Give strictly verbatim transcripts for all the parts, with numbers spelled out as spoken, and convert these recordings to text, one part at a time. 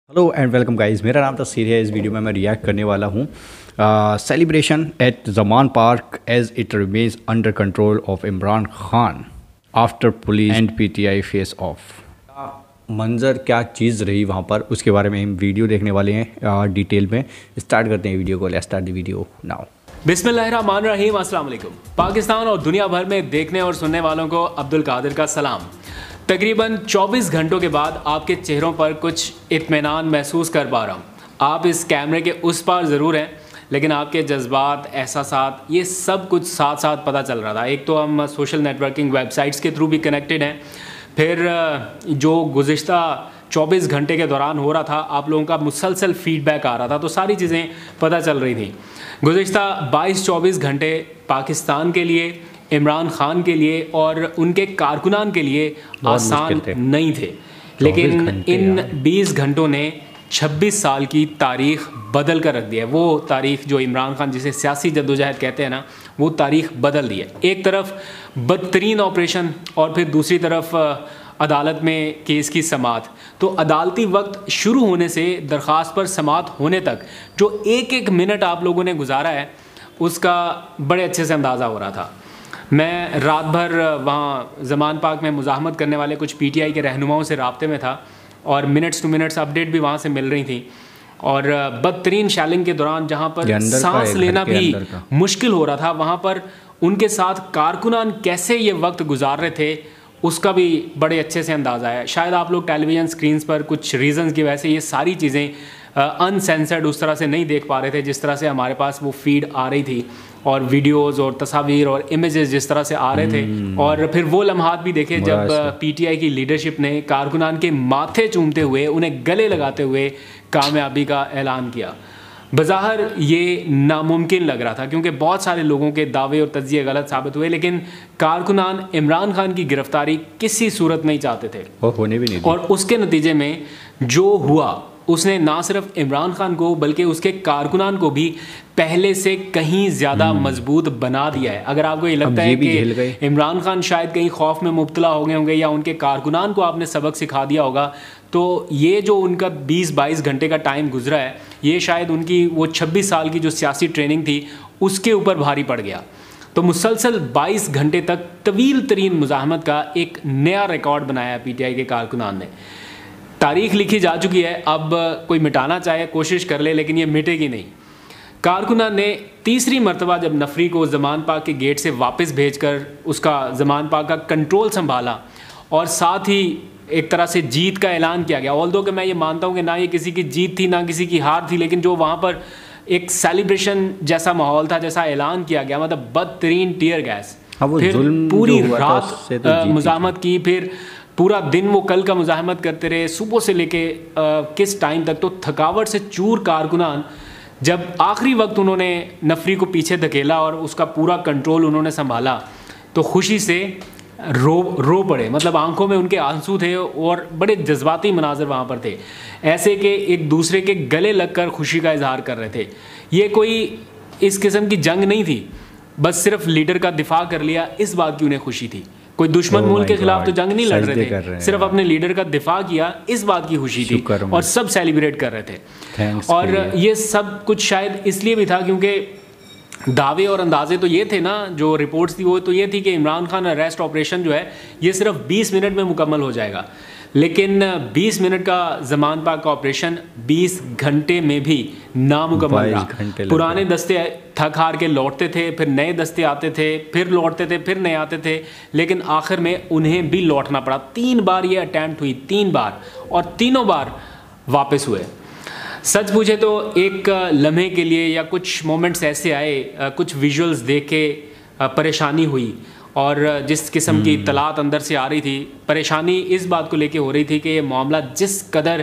Hello and welcome guys, मेरा नाम तस्सीर है। इस वीडियो में मैं रिएक्ट करने वाला हूँ celebration at Zaman park as it remains under control of Imran Khan after police and PTI face off. मंजर क्या चीज़ रही वहाँ पर, उसके बारे में हम वीडियो देखने वाले हैं डिटेल में। स्टार्ट करते हैं वीडियो को। Let's start the video now. बिस्मिल्लाहिर्रहमानिर्रहीम, अस्सलाम वालेकुम। पाकिस्तान और दुनिया भर में देखने और सुनने वालों को अब्दुल कादिर का सलाम। तकरीबन चौबीस घंटों के बाद आपके चेहरों पर कुछ इत्मीनान महसूस कर पा रहा हूँ। आप इस कैमरे के उस पार ज़रूर हैं, लेकिन आपके जज्बात, एहसासात, ये सब कुछ साथ साथ पता चल रहा था। एक तो हम सोशल नेटवर्किंग वेबसाइट्स के थ्रू भी कनेक्टेड हैं, फिर जो गुज़िश्ता चौबीस घंटे के दौरान हो रहा था, आप लोगों का मुसलसल फीडबैक आ रहा था, तो सारी चीज़ें पता चल रही थी। गुज़िश्ता बाईस चौबीस घंटे पाकिस्तान के लिए, इमरान खान के लिए और उनके कारकुनान के लिए आसान थे। नहीं थे, लेकिन इन बीस घंटों ने छब्बीस साल की तारीख बदल कर रख दिया है। वो तारीख जो इमरान खान जिसे सियासी जद्दोजहद कहते हैं ना, वो तारीख बदल दी है। एक तरफ बदतरीन ऑपरेशन और फिर दूसरी तरफ अदालत में केस की समाअत। तो अदालती वक्त शुरू होने से दरख्वास्त पर समाअत होने तक जो एक एक मिनट आप लोगों ने गुजारा है, उसका बड़े अच्छे से अंदाज़ा हो रहा था। मैं रात भर वहाँ जमान पार्क में मुज़ाहमत करने वाले कुछ पीटीआई के रहनुमाओं से राब्ते में था और मिनट्स टू मिनट्स अपडेट भी वहाँ से मिल रही थी। और बदतरीन शैलिंग के दौरान जहाँ पर सांस लेना भी मुश्किल हो रहा था, वहाँ पर उनके साथ कारकुनान कैसे ये वक्त गुजार रहे थे, उसका भी बड़े अच्छे से अंदाज़ा है। शायद आप लोग टेलीविज़न स्क्रीन्स पर कुछ रीज़न्स की वजह से ये सारी चीज़ें अनसेंसर्ड उस तरह से नहीं देख पा रहे थे जिस तरह से हमारे पास वो फीड आ रही थी, और वीडियोस और तस्वीर और इमेजेस जिस तरह से आ रहे थे। और फिर वो लम्हात भी देखे जब पीटीआई की लीडरशिप ने कारकुनान के माथे चूमते हुए, उन्हें गले लगाते हुए कामयाबी का ऐलान किया। बज़ाहिर ये नामुमकिन लग रहा था क्योंकि बहुत सारे लोगों के दावे और तज्जिए गलत साबित हुए, लेकिन कारकुनान इमरान खान की गिरफ्तारी किसी सूरत नहीं चाहते थे और होने भी नहीं। और उसके नतीजे में जो हुआ, उसने ना सिर्फ इमरान खान को बल्कि उसके कारकुनान को भी पहले से कहीं ज़्यादा मजबूत बना दिया है। अगर आपको ये लगता है कि इमरान खान शायद कहीं खौफ में मुब्तला हो गए होंगे या उनके कारकुनान को आपने सबक सिखा दिया होगा, तो ये जो उनका बीस बाईस घंटे का टाइम गुजरा है, ये शायद उनकी वो छब्बीस साल की जो सियासी ट्रेनिंग थी उसके ऊपर भारी पड़ गया। तो मुसलसल बाईस घंटे तक तवील तरीन मुज़ाहमत का एक नया रिकॉर्ड बनाया पीटीआई के कारकुनान ने। तारीख लिखी जा चुकी है, अब कोई मिटाना चाहे कोशिश कर ले, लेकिन ये मिटेगी नहीं। कारकुनान ने तीसरी मरतबा जब नफरी को जमान पार्क के गेट से वापस भेजकर उसका जमान पार्क का कंट्रोल संभाला और साथ ही एक तरह से जीत का ऐलान किया गया। ऑल्दो कि मैं ये मानता हूँ कि ना ये किसी की जीत थी ना किसी की हार थी, लेकिन जो वहाँ पर एक सेलिब्रेशन जैसा माहौल था, जैसा ऐलान किया गया, मतलब बदतरीन टीयर गैस, फिर पूरी रात मुज़ाहमत की, फिर पूरा दिन वो कल का मुज़ाहमत करते रहे, सुबह से लेके किस टाइम तक। तो थकावट से चूर कारकुनान जब आखिरी वक्त उन्होंने नफरी को पीछे धकेला और उसका पूरा कंट्रोल उन्होंने संभाला, तो खुशी से रो रो पड़े। मतलब आंखों में उनके आंसू थे और बड़े जज्बाती मनाजर वहाँ पर थे, ऐसे कि एक दूसरे के गले लगकर खुशी का इजहार कर रहे थे। ये कोई इस किस्म की जंग नहीं थी, बस सिर्फ लीडर का दिफा कर लिया, इस बात की उन्हें खुशी थी। कोई दुश्मन मुल्क के खिलाफ तो जंग नहीं लड़ रहे थे, सिर्फ अपने लीडर का दिफा किया, इस बात की खुशी थी और सब सेलिब्रेट कर रहे थे। और ये सब कुछ शायद इसलिए भी था क्योंकि दावे और अंदाजे तो ये थे ना, जो रिपोर्ट्स थी वो तो ये थी कि इमरान खान अरेस्ट ऑपरेशन जो है ये सिर्फ बीस मिनट में मुकम्मल हो जाएगा, लेकिन बीस मिनट का जमान पार्क का ऑपरेशन बीस घंटे में भी नामुकम्मल रहा। पुराने दस्ते थक हार के लौटते थे, फिर नए दस्ते आते थे, फिर लौटते थे, फिर नए आते थे, लेकिन आखिर में उन्हें भी लौटना पड़ा। तीन बार ये अटैम्प्ट हुई, तीन बार, और तीनों बार वापस हुए। सच पूछे तो एक लम्हे के लिए या कुछ मोमेंट्स ऐसे आए, कुछ विजुअल्स देख के परेशानी हुई, और जिस किस्म की इत्तलात अंदर से आ रही थी, परेशानी इस बात को लेके हो रही थी कि ये मामला जिस कदर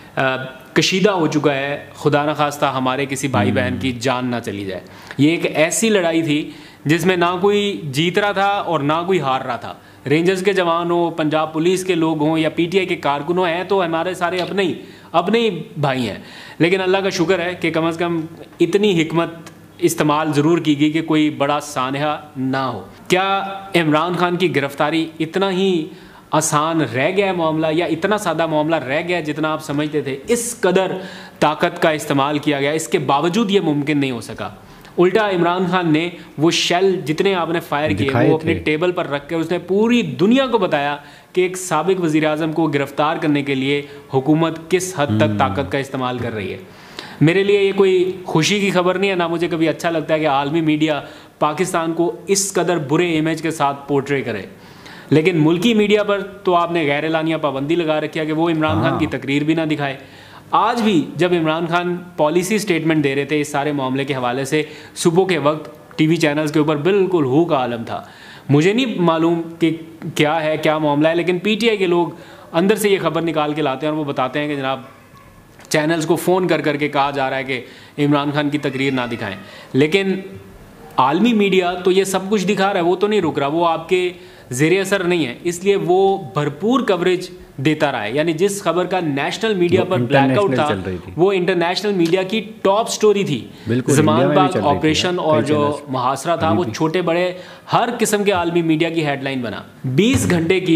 कशीदा हो चुका है, खुदा न खास्ता हमारे किसी भाई बहन की जान ना चली जाए। ये एक ऐसी लड़ाई थी जिसमें ना कोई जीत रहा था और ना कोई हार रहा था। रेंजर्स के जवान हो, पंजाब पुलिस के लोग हों या पीटीआई के कारकुनों हैं, तो हमारे सारे अपने ही अपने ही भाई हैं। लेकिन अल्लाह का शुक्र है कि कम अज़ कम इतनी हिकमत इस्तेमाल ज़रूर की गई कि कोई बड़ा सानहा ना हो। क्या इमरान खान की गिरफ्तारी इतना ही आसान रह गया है मामला, या इतना सादा मामला रह गया जितना आप समझते थे? इस कदर ताकत का इस्तेमाल किया गया, इसके बावजूद ये मुमकिन नहीं हो सका। उल्टा इमरान खान ने वो शेल जितने आपने फायर किए वो अपने टेबल पर रख कर उसने पूरी दुनिया को बताया कि एक साबिक वज़ीर आज़म को गिरफ्तार करने के लिए हुकूमत किस हद तक ताकत का इस्तेमाल कर रही है। मेरे लिए ये कोई खुशी की खबर नहीं है, ना मुझे कभी अच्छा लगता है कि आलमी मीडिया पाकिस्तान को इस कदर बुरे इमेज के साथ पोर्ट्रे करे। लेकिन मुल्की मीडिया पर तो आपने गैर एलानिया पाबंदी लगा रखी है कि वो इमरान खान की तकरीर भी ना दिखाए। आज भी जब इमरान खान पॉलिसी स्टेटमेंट दे रहे थे इस सारे मामले के हवाले से, सुबह के वक्त टीवी चैनल्स के ऊपर बिल्कुल हू का आलम था। मुझे नहीं मालूम कि क्या है, क्या मामला है, लेकिन पीटीआई के लोग अंदर से ये खबर निकाल के लाते हैं और वो बताते हैं कि जनाब चैनल्स को फ़ोन कर करके कहा जा रहा है कि इमरान खान की तकरीर ना दिखाएं। लेकिन आलमी मीडिया तो ये सब कुछ दिखा रहा है, वो तो नहीं रुक रहा, वो आपके ज़ेरे असर नहीं है, इसलिए वो भरपूर कवरेज देता रहा है। यानी जिस खबर का नेशनल मीडिया पर ब्लैकआउट था वो इंटरनेशनल मीडिया की टॉप स्टोरी थी। ज़मान बाग ऑपरेशन और जो मुहासरा था वो छोटे बड़े हर किस्म के आलमी मीडिया की हेडलाइन बना। बीस घंटे की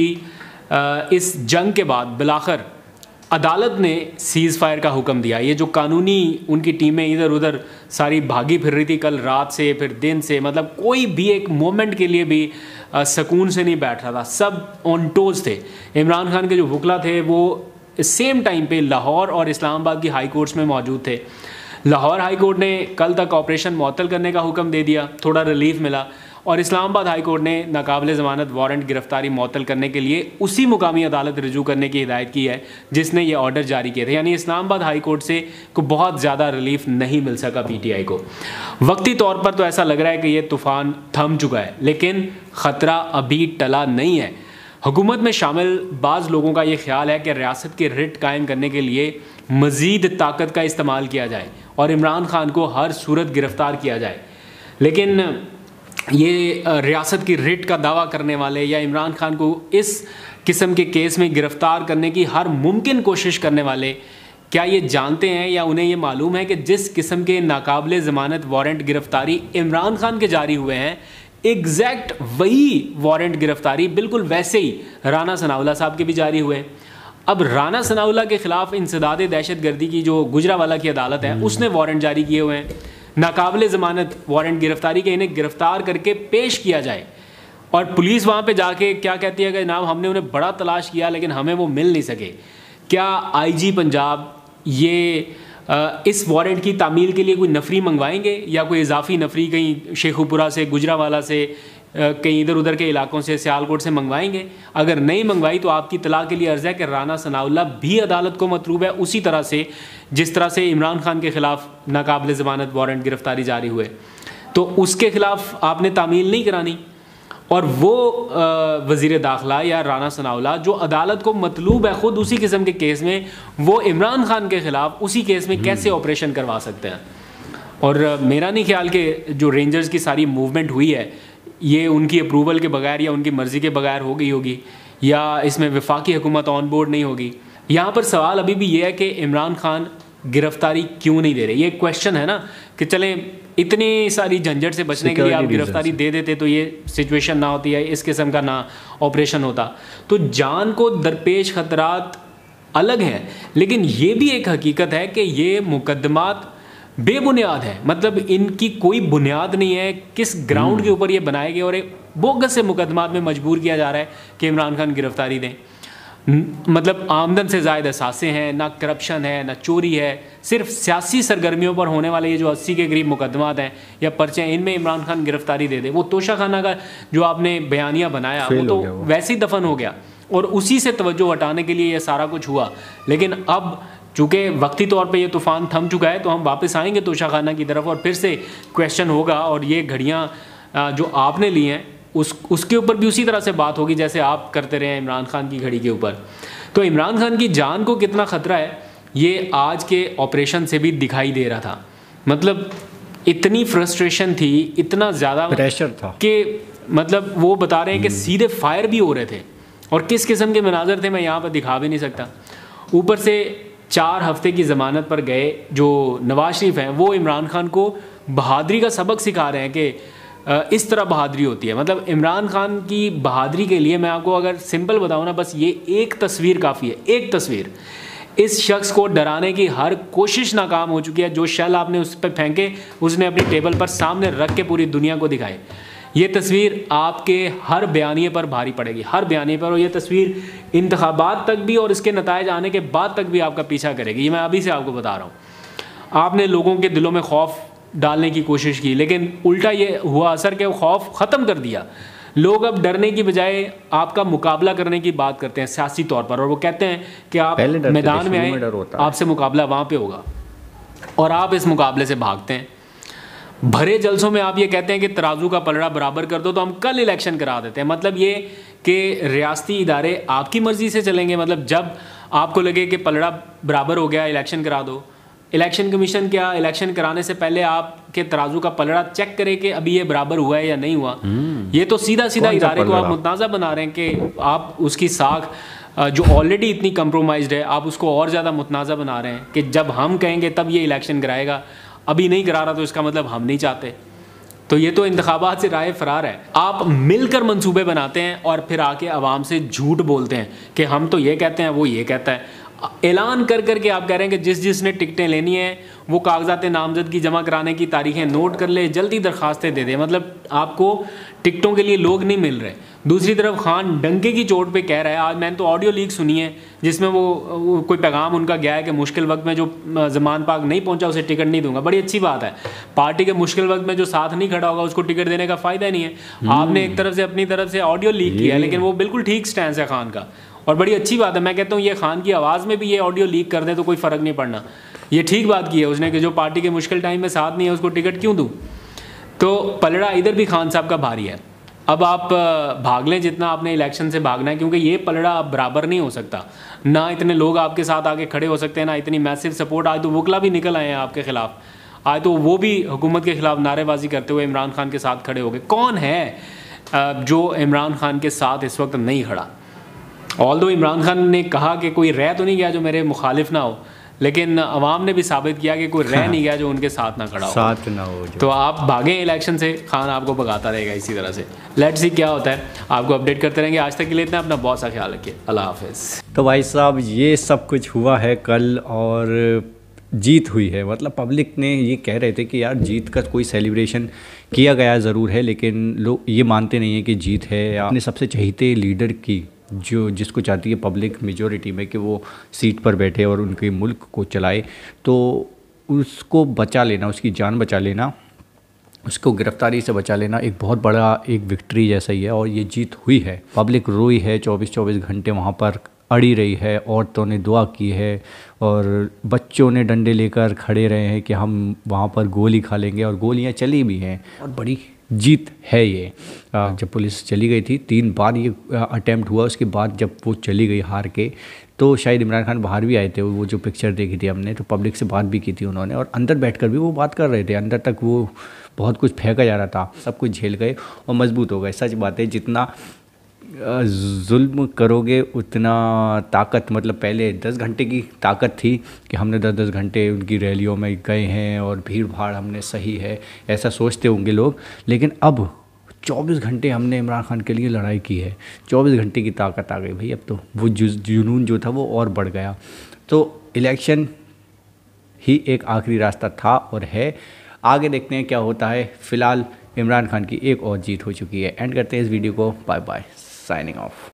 इस जंग के बाद बिलाखिर अदालत ने सीज़ फायर का हुक्म दिया। ये जो कानूनी उनकी टीमें इधर उधर सारी भागी फिर रही थी कल रात से फिर दिन से, मतलब कोई भी एक मोमेंट के लिए भी सुकून से नहीं बैठ रहा था, सब ऑन टोज थे। इमरान खान के जो वकला थे वो सेम टाइम पे लाहौर और इस्लामाबाद की हाई कोर्ट्स में मौजूद थे। लाहौर हाई कोर्ट ने कल तक ऑपरेशन मुअत्तल करने का हुक्म दे दिया, थोड़ा रिलीफ मिला, और इस्लामाबाद हाई कोर्ट ने नाकाबिले ज़मानत वारंट गिरफ्तारी मुअत्तल करने के लिए उसी मुकामी अदालत रजू करने की हिदायत की है जिसने ये ऑर्डर जारी किए थे। यानी इस्लामाबाद हाई कोर्ट से को बहुत ज़्यादा रिलीफ नहीं मिल सका पीटीआई को। वक्ती तौर पर तो ऐसा लग रहा है कि ये तूफ़ान थम चुका है, लेकिन ख़तरा अभी टला नहीं है। हुकूमत में शामिल बाज़ लोगों का ये ख्याल है कि रियासत की रिट कायम करने के लिए मज़ीद ताकत का इस्तेमाल किया जाए और इमरान खान को हर सूरत गिरफ़्तार किया जाए। लेकिन ये रियासत की रिट का दावा करने वाले या इमरान खान को इस किस्म के केस में गिरफ़्तार करने की हर मुमकिन कोशिश करने वाले क्या ये जानते हैं या उन्हें ये मालूम है कि जिस किस्म के नाकाबिले ज़मानत वारंट गिरफ़्तारी इमरान खान के जारी हुए हैं, एग्जैक्ट वही वारंट गिरफ़्तारी बिल्कुल वैसे ही राना सनाउल्लाह साहब के भी जारी हुए। अब राना सनाउल्लाह के ख़िलाफ़ इंसदाद दहशत गर्दी की जो गुजरावाला की अदालत है उसने वारंट जारी किए हुए हैं, नाकाबिले ज़मानत वारंट गिरफ़्तारी के, इन्हें गिरफ़्तार करके पेश किया जाए। और पुलिस वहाँ पे जाके क्या कहती है कि जनाब हमने उन्हें बड़ा तलाश किया लेकिन हमें वो मिल नहीं सके। क्या आईजी पंजाब ये आ, इस वारंट की तामील के लिए कोई नफरी मंगवाएंगे या कोई इजाफी नफरी कहीं शेखुपुरा से, गुजरावाला से, कहीं इधर उधर के इलाकों से, सियालकोट से मंगवाएंगे? अगर नहीं मंगवाई तो आपकी तलाह के लिए अर्ज़ है कि राना सनाउल्लाह भी अदालत को मतलूब है उसी तरह से जिस तरह से इमरान खान के ख़िलाफ़ नाकाबिले ज़मानत वारंट गिरफ़्तारी जारी हुए, तो उसके ख़िलाफ़ आपने तामील नहीं करानी। और वो वज़ीर दाखिला या राना सनाउल्लाह जो अदालत को मतलूब है ख़ुद उसी किस्म के केस में, वो इमरान खान के ख़िलाफ़ उसी केस में कैसे ऑपरेशन करवा सकते हैं? और मेरा नहीं ख्याल कि जो रेंजर्स की सारी मूवमेंट हुई है ये उनकी अप्रूवल के बगैर या उनकी मर्ज़ी के बगैर हो गई होगी या इसमें वफाकी हुकूमत ऑन बोर्ड नहीं होगी। यहाँ पर सवाल अभी भी ये है कि इमरान खान गिरफ्तारी क्यों नहीं दे रहे? ये क्वेश्चन है ना कि चलें इतनी सारी झंझट से बचने के लिए आप गिरफ्तारी दे देते तो ये सिचुएशन ना होती है, इस किस्म का ना ऑपरेशन होता। तो जान को दरपेश खतरात अलग हैं, लेकिन ये भी एक हकीकत है कि ये मुकदमात बेबुनियाद है, मतलब इनकी कोई बुनियाद नहीं है। किस ग्राउंड के ऊपर ये बनाए गए और एक बोगस से मुकदमात में मजबूर किया जा रहा है कि इमरान खान गिरफ्तारी दें। मतलब आमदन से ज़ायद असासे हैं, ना करप्शन है, ना चोरी है, सिर्फ सियासी सरगर्मियों पर होने वाले ये जो अस्सी के करीब मुकदमात हैं या पर्चे हैं, इनमें इमरान खान गिरफ्तारी दे दे। वो तोशा खाना का जो आपने बयानिया बनाया वो तो वैसे ही दफन हो गया और उसी से तवज्जो हटाने के लिए ये सारा कुछ हुआ। लेकिन अब चूँकि वक्ती तौर पे ये तूफ़ान थम चुका है तो हम वापस आएंगे तोशा खाना की तरफ और फिर से क्वेश्चन होगा और ये घड़ियाँ जो आपने ली हैं उस उसके ऊपर भी उसी तरह से बात होगी जैसे आप करते रहे इमरान खान की घड़ी के ऊपर। तो इमरान खान की जान को कितना ख़तरा है ये आज के ऑपरेशन से भी दिखाई दे रहा था। मतलब इतनी फ्रस्ट्रेशन थी, इतना ज़्यादा प्रेशर था कि मतलब वो बता रहे हैं कि सीधे फायर भी हो रहे थे और किस किस्म के मनाजर थे मैं यहाँ पर दिखा भी नहीं सकता। ऊपर से चार हफ्ते की ज़मानत पर गए जो नवाज शरीफ हैं वो इमरान खान को बहादुरी का सबक सिखा रहे हैं कि इस तरह बहादुरी होती है। मतलब इमरान खान की बहादुरी के लिए मैं आपको अगर सिंपल बताऊँ ना, बस ये एक तस्वीर काफ़ी है, एक तस्वीर। इस शख्स को डराने की हर कोशिश नाकाम हो चुकी है। जो शैल आपने उस पर फेंके उसने अपनी टेबल पर सामने रख के पूरी दुनिया को दिखाए। ये तस्वीर आपके हर बयानिए पर भारी पड़ेगी, हर बयानिए पर। और ये तस्वीर इंतखाबात तक भी और इसके नतायज आने के बाद तक भी आपका पीछा करेगी। ये मैं अभी से आपको बता रहा हूँ। आपने लोगों के दिलों में खौफ डालने की कोशिश की, लेकिन उल्टा ये हुआ असर कि वो खौफ ख़त्म कर दिया। लोग अब डरने की बजाय आपका मुकाबला करने की बात करते हैं सियासी तौर पर, और वो कहते हैं कि आप मैदान में आए, आपसे मुकाबला वहाँ पे होगा, और आप इस मुकाबले से भागते हैं। भरे जलसों में आप ये कहते हैं कि तराजू का पलड़ा बराबर कर दो तो हम कल इलेक्शन करा देते हैं। मतलब ये कि रियासती इदारे आपकी मर्ज़ी से चलेंगे। मतलब जब आपको लगे कि पलड़ा बराबर हो गया, इलेक्शन करा दो। इलेक्शन कमीशन क्या इलेक्शन कराने से पहले आपके तराजू का पलड़ा चेक करे कि अभी ये बराबर हुआ है या नहीं हुआ? ये तो सीधा सीधा इदारे को आप मुतनाज़ा बना रहे हैं कि आप उसकी साख जो ऑलरेडी इतनी कंप्रोमाइज्ड है, आप उसको और ज़्यादा मुतनाज़ा बना रहे हैं कि जब हम कहेंगे तब ये इलेक्शन कराएगा, अभी नहीं करा रहा तो इसका मतलब हम नहीं चाहते। तो ये तो इंतखाबात से राय फरार है। आप मिलकर मंसूबे बनाते हैं और फिर आके आवाम से झूठ बोलते हैं कि हम तो ये कहते हैं, वो ये कहता है। ऐलान कर कर के आप कह रहे हैं कि जिस जिसने टिकटें लेनी है वो कागजात नामजदगी जमा कराने की तारीखें नोट कर ले, जल्दी दरखास्तें दे दे। मतलब आपको टिकटों के लिए लोग नहीं मिल रहे। दूसरी तरफ खान डंके की चोट पे कह रहा है, आज मैंने तो ऑडियो लीक सुनी है जिसमें वो, वो कोई पैगाम उनका गया है कि मुश्किल वक्त में जो ज़मान पाक नहीं पहुंचा उसे टिकट नहीं दूंगा। बड़ी अच्छी बात है। पार्टी के मुश्किल वक्त में जो साथ नहीं खड़ा होगा उसको टिकट देने का फ़ायदा नहीं है। आपने एक तरफ से अपनी तरफ से ऑडियो लीक किया है, लेकिन वो बिल्कुल ठीक स्टैंड है खान का, और बड़ी अच्छी बात है। मैं कहता हूँ ये खान की आवाज़ में भी ये ऑडियो लीक कर दे तो कोई फ़र्क नहीं पड़ना। ये ठीक बात की है उसने कि जो पार्टी के मुश्किल टाइम में साथ नहीं है उसको टिकट क्यों दूँ। तो पलड़ा इधर भी खान साहब का भारी है। अब आप भाग लें जितना आपने इलेक्शन से भागना है, क्योंकि ये पलड़ा अब बराबर नहीं हो सकता। ना इतने लोग आपके साथ आगे खड़े हो सकते हैं, ना इतनी मैसिव सपोर्ट। आज तो वकला भी निकल आए हैं आपके खिलाफ। आज तो वो भी हुकूमत के खिलाफ नारेबाजी करते हुए इमरान खान के साथ खड़े हो गए। कौन है जो इमरान खान के साथ इस वक्त नहीं खड़ा? ऑल्दो इमरान खान ने कहा कि कोई रह तो नहीं गया जो मेरे मुखालिफ ना हो, लेकिन अवाम ने भी साबित किया कि कोई रह हाँ। नहीं गया जो उनके साथ ना खड़ा हो, साथ ना हो जो। तो आप भागें इलेक्शन से, खान आपको भगाता रहेगा इसी तरह से। लेट्स सी क्या होता है, आपको अपडेट करते रहेंगे। आज तक के लिए इतना, अपना बहुत सा ख्याल रखिए। अल्लाह हाफिज़। तो भाई साहब ये सब कुछ हुआ है कल, और जीत हुई है। मतलब पब्लिक ने ये कह रहे थे कि यार जीत का कोई सेलिब्रेशन किया गया ज़रूर है, लेकिन लोग ये मानते नहीं हैं कि जीत है। या अपने सबसे चहीते लीडर की, जो जिसको चाहती है पब्लिक मेजॉरिटी में कि वो सीट पर बैठे और उनके मुल्क को चलाए, तो उसको बचा लेना, उसकी जान बचा लेना, उसको गिरफ्तारी से बचा लेना एक बहुत बड़ा एक विक्ट्री जैसा ही है। और ये जीत हुई है। पब्लिक रोई है, चौबीस चौबीस घंटे वहाँ पर अड़ी रही है। औरतों ने दुआ की है और बच्चों ने डंडे लेकर खड़े रहे हैं कि हम वहाँ पर गोली खा लेंगे, और गोलियाँ चली भी हैं। और बड़ी जीत है ये। जब पुलिस चली गई थी, तीन बार ये अटैम्प्ट हुआ, उसके बाद जब वो चली गई हार के, तो शायद इमरान खान बाहर भी आए थे। वो जो पिक्चर देखी थी हमने, तो पब्लिक से बात भी की थी उन्होंने, और अंदर बैठकर भी वो बात कर रहे थे। अंदर तक वो बहुत कुछ फेंका जा रहा था, सब कुछ झेल गए और मजबूत हो गए। सच बात है, जितना जुल्म करोगे उतना ताकत, मतलब पहले दस घंटे की ताकत थी कि हमने दस दस घंटे उनकी रैलियों में गए हैं और भीड़ भाड़ हमने सही है, ऐसा सोचते होंगे लोग। लेकिन अब चौबीस घंटे हमने इमरान खान के लिए लड़ाई की है, चौबीस घंटे की ताकत आ गई भाई। अब तो वो जुनून जो था वो और बढ़ गया। तो इलेक्शन ही एक आखिरी रास्ता था और है। आगे देखते हैं क्या होता है। फ़िलहाल इमरान खान की एक और जीत हो चुकी है। एंड करते हैं इस वीडियो को। Bye bye, signing of.